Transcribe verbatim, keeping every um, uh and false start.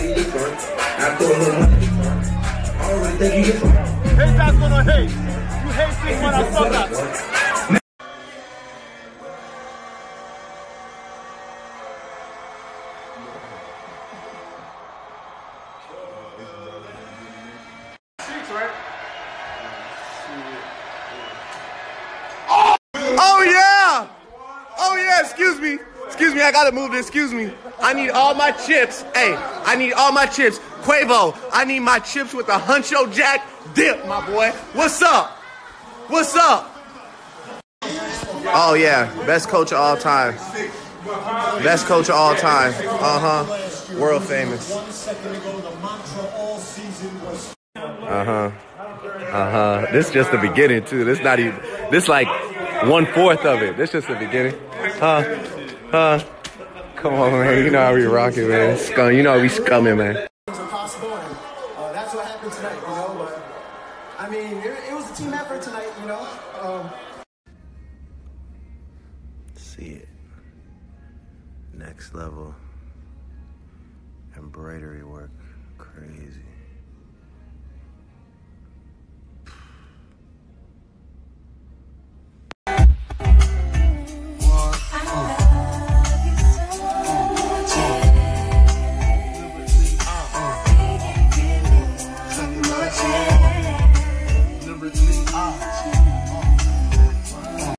Haters gonna hate. You hate this motherfucker. Oh yeah! Oh yeah, excuse me. Excuse me, I gotta move this, excuse me. I need all my chips. Hey, I need all my chips. Quavo, I need my chips with the Huncho Jack dip, my boy. What's up? What's up? Oh yeah, best coach of all time. Best coach of all time. Uh-huh. World famous. Uh-huh. Uh-huh. This is just the beginning too. This not even this like one fourth of it. This just the beginning. Huh? Huh? Come on, man. You know how we rocking, man. Scum. You know how we scumming, man. Things are possible, and uh, that's what happened tonight, you know. But I mean, it, it was a team effort tonight, you know. Um, See it. Next level embroidery work. Crazy.